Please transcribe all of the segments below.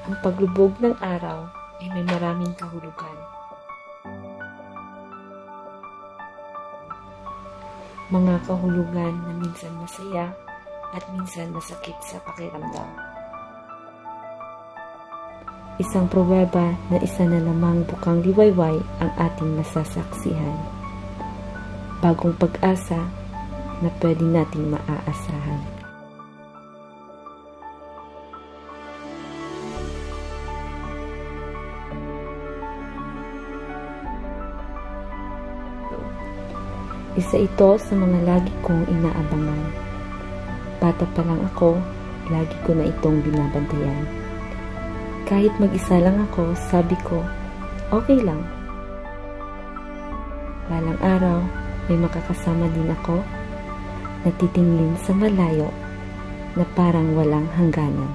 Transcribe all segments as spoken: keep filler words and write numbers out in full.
Ang paglubog ng araw ay may maraming kahulugan. Mga kahulugan na minsan masaya at minsan masakit sa pakiramdam. Isang prowerba na isa na lamang bukang liwayway ang ating masasaksihan. Bagong pag-asa na pwede nating maaasahan. Isa ito sa mga lagi kong inaabangan. Bata pa lang ako, lagi ko na itong binabantayan. Kahit mag-isa lang ako, sabi ko, okay lang. Balang araw, may makakasama din ako na titingin sa malayo na parang walang hangganan.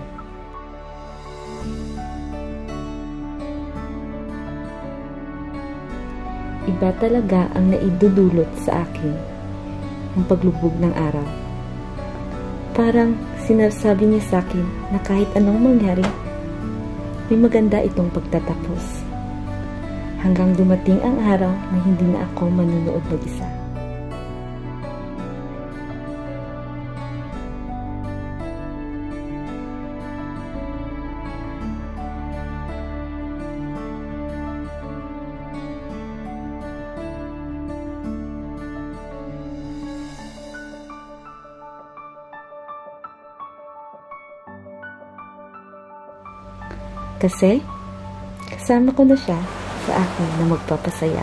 Iba talaga ang naidudulot sa akin ang paglubog ng araw. Parang sinasabi niya sa akin na kahit anong mangyari, may maganda itong pagtatapos. Hanggang dumating ang araw na hindi na ako manunood mag-isa. Kasi, kasama ko na siya sa akin na magpapasaya.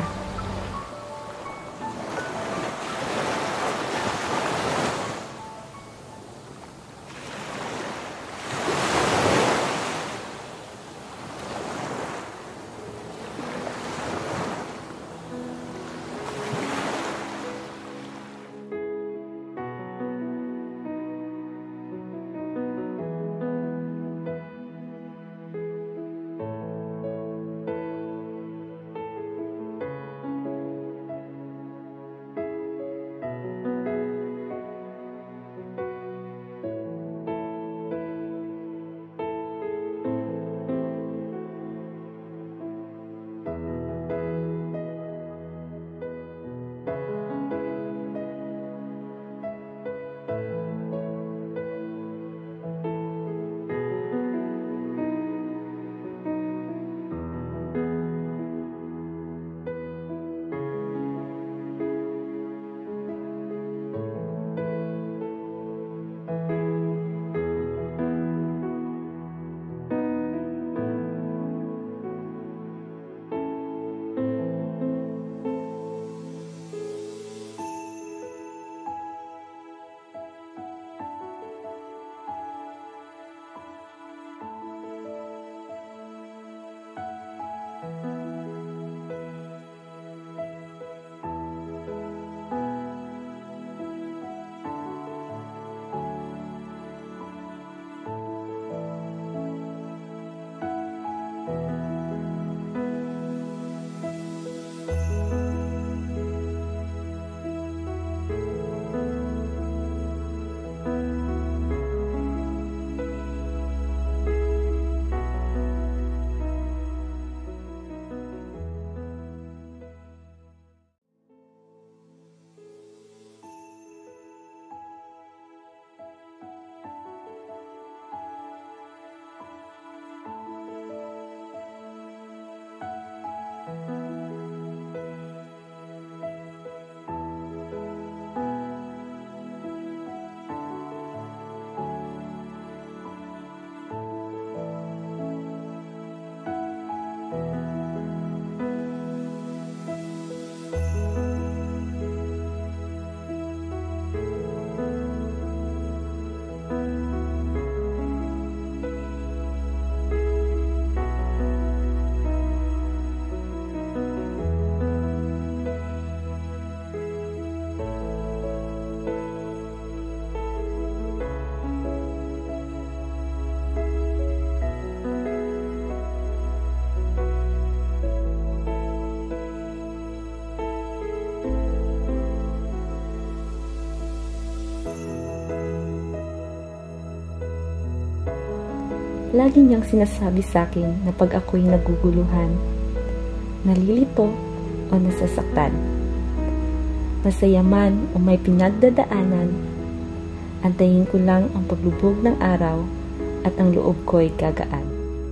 Lagi niyang sinasabi sa akin na pag ako'y naguguluhan, nalilito o nasasaktan, masaya man o may pinagdadaanan, antayin ko lang ang paglubog ng araw at ang loob ko'y gagaan.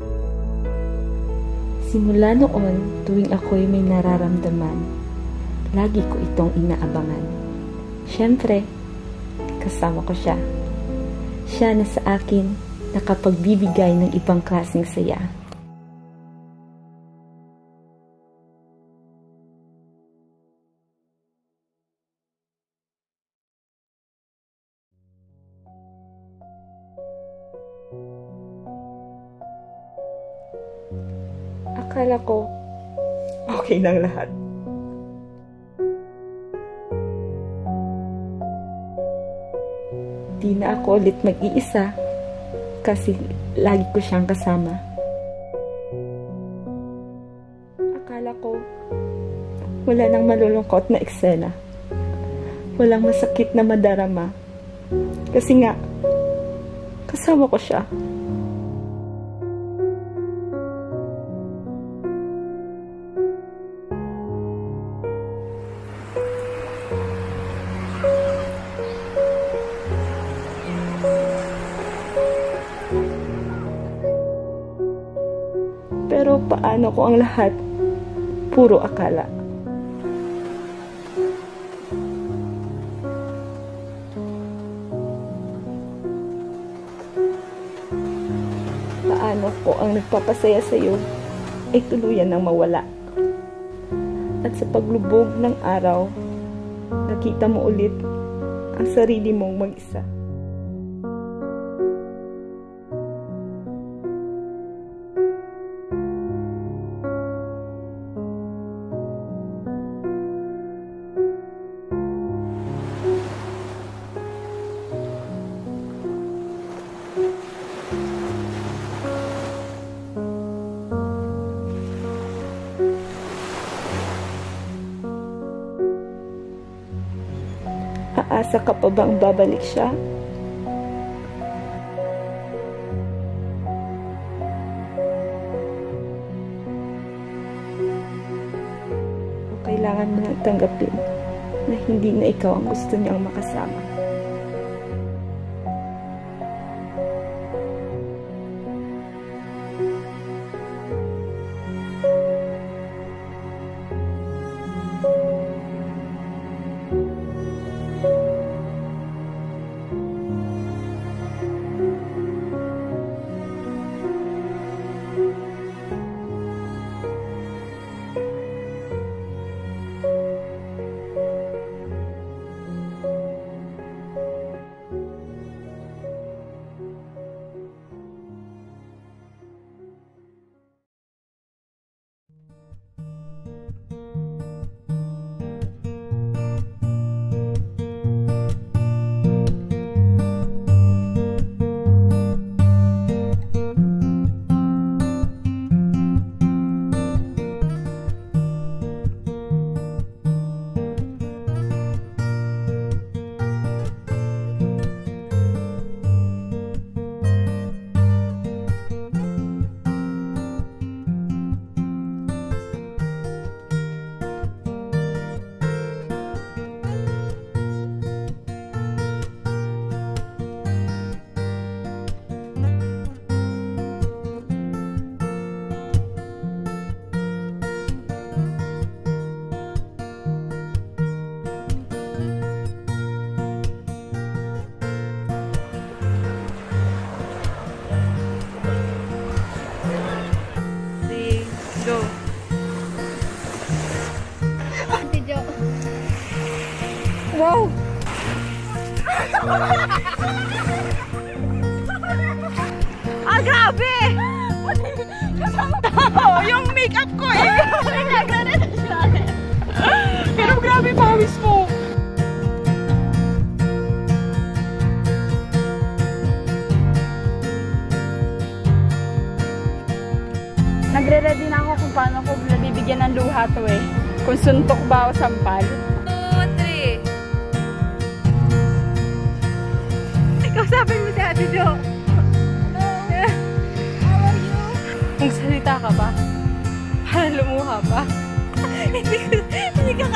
Simula noon, tuwing ako'y may nararamdaman, lagi ko itong inaabangan. Siyempre, kasama ko siya. Siya na sa akin nakapagbibigay ng ibang klaseng saya. Akala ko, okay lang lahat. Di na ako ulit mag-iisa kasi lagi ko siyang kasama. Akala ko, wala nang malulungkot na eksena. Walang masakit na madarama. Kasi nga, kasama ko siya. Pero paano ko ang lahat puro akala? Paano ko ang nagpapasaya sa iyo ay tuluyan ng mawala? At sa paglubog ng araw, nakita mo ulit ang sarili mong mag-isa. Aasa ka pa bang babalik siya? O kailangan mo nang tanggapin na hindi na ikaw ang gusto niyang makasama? Go. Ate Jo. Wow! Ah, grabe! Oh, yung makeup ko eh! Pero grabe pawis mo! Nagre-ready na ako kung paano ko nabibigyan ng luha to eh. Kung suntok ba o sampal. two, three. Ikaw sabi mo si Ate Jo. Magsalita ka ba? Para lumuha pa? Hindi ko, hindi ka